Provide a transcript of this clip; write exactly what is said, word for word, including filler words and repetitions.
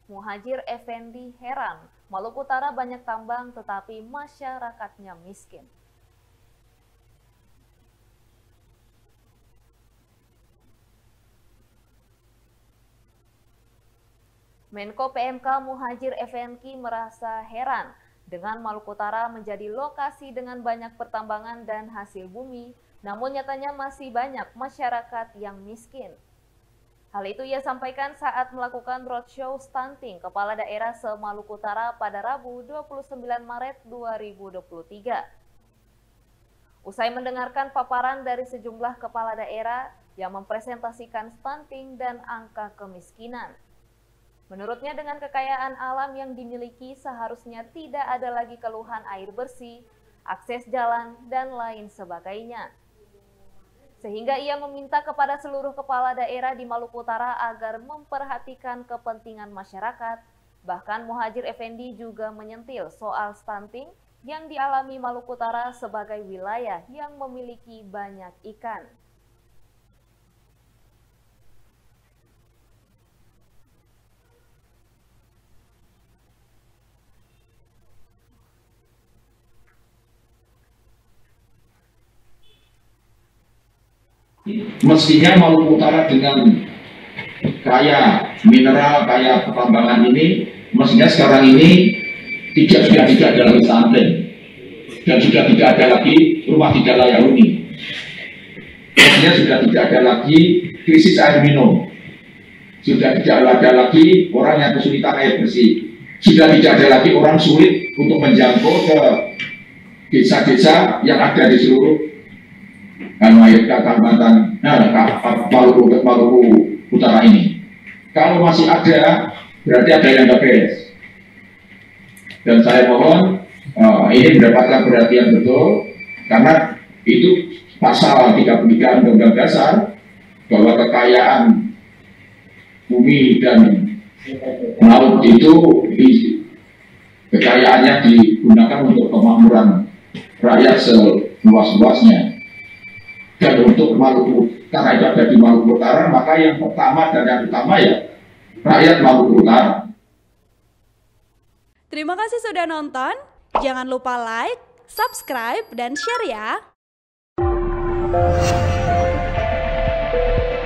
Muhadjir Effendi heran, Maluku Utara banyak tambang tetapi masyarakatnya miskin. Menko P M K Muhadjir Effendi merasa heran dengan Maluku Utara menjadi lokasi dengan banyak pertambangan dan hasil bumi, namun nyatanya masih banyak masyarakat yang miskin. Hal itu ia sampaikan saat melakukan roadshow stunting Kepala Daerah se-Maluku Utara pada Rabu dua puluh sembilan Maret dua ribu dua puluh tiga. Usai mendengarkan paparan dari sejumlah kepala daerah yang mempresentasikan stunting dan angka kemiskinan. Menurutnya dengan kekayaan alam yang dimiliki seharusnya tidak ada lagi keluhan air bersih, akses jalan, dan lain sebagainya. Sehingga ia meminta kepada seluruh kepala daerah di Maluku Utara agar memperhatikan kepentingan masyarakat. Bahkan Muhadjir Effendi juga menyentil soal stunting yang dialami Maluku Utara sebagai wilayah yang memiliki banyak ikan. Mestinya Maluku Utara dengan kaya mineral, kaya pertambangan ini, mestinya sekarang ini tidak sudah tidak ada lagi stunting dan sudah tidak ada lagi rumah tidak layak huni. Mestinya sudah tidak ada lagi krisis air minum, sudah tidak ada lagi orang yang kesulitan air bersih, sudah tidak ada lagi orang sulit untuk menjangkau ke desa-desa yang ada di seluruh Kalimantan, nah, Maluku, Maluku Utara ini. Kalau masih ada, berarti ada yang nggak beres. Dan saya mohon uh, ini mendapatkan perhatian betul, karena itu pasal tiga puluh tiga Undang-Undang Dasar bahwa kekayaan bumi dan laut itu kekayaannya digunakan untuk kemakmuran rakyat seluas-luasnya. Dan untuk Maluku, karena itu ada di Maluku Utara, maka yang pertama dan yang utama ya rakyat Maluku Utara. Terima kasih sudah nonton. Jangan lupa like, subscribe, dan share ya.